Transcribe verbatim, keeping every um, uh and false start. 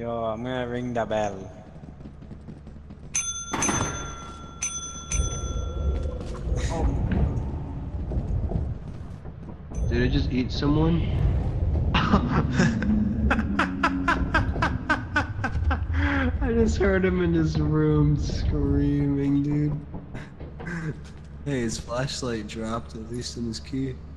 Yo, I'm gonna ring the bell. Oh. Did I just eat someone? I just heard him in his room screaming, dude. Hey, his flashlight dropped, at least in his key.